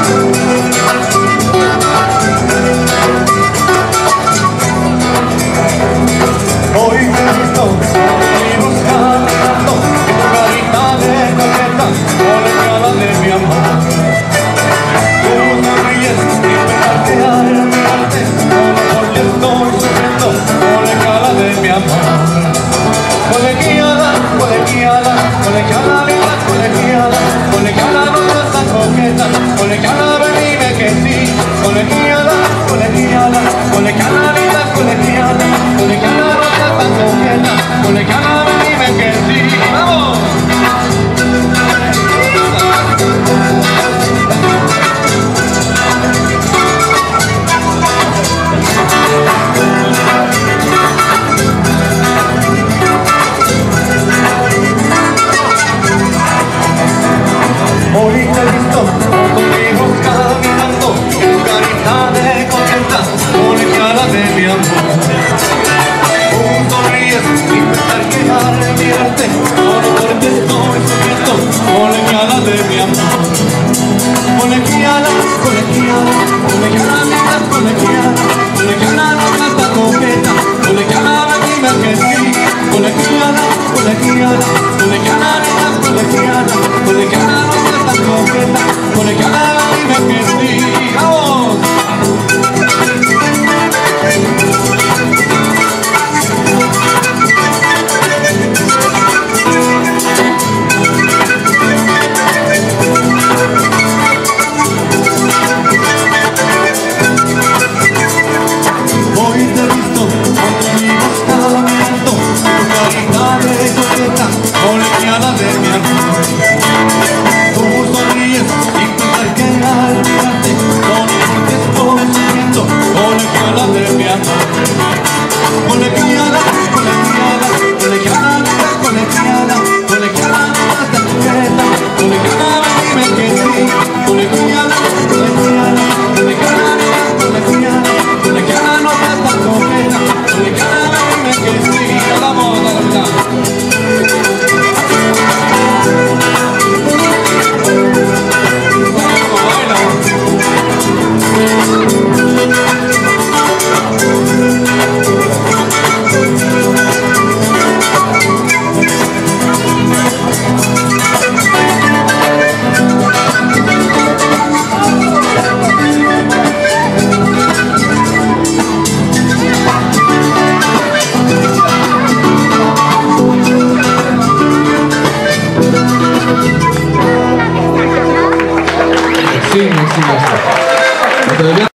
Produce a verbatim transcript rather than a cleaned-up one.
Colegiala, colegiala, colegiala, linda colegiala, colegiala no seas tan coqueta, colegiala ven y dime que sí, colegiala, colegiala, colegiala, linda colegiala, colegiala no seas tan coqueta, colegiala ven y dime que sí, ¡vamos! Hoy te he visto conmigo caminando, tu carita de contenta, colegiala de mi amor. Tú sonríes sin pensar que al mirarte, solo porque estoy sufriendo, colegiala de mi amor. Colegiala, colegiala, colegiala, linda colegiala, colegiala no seas tan coqueta, colegiala ven y dime que sí, colegiala, colegiala, colegiala, linda colegiala, colegiala no seas tan coqueta, colegiala ven y dime que sí, ¡vamos! Hoy te he visto conmigo caminando, tu carita de coqueta, colegiala de mi amor. Tú sonríes sin pensar que al mirarte, solo porque estoy sufriendo, colegiala de mi amor. Colegiala, colegiala, colegiala, linda colegiala, colegiala no seas tan coqueta, colegiala ven y dime que sí, colegiala, colegiala, colegiala, linda colegiala, colegiala no seas tan coqueta, colegiala ven y dime que sí, vamos a cantar. Sí, sí, ya está.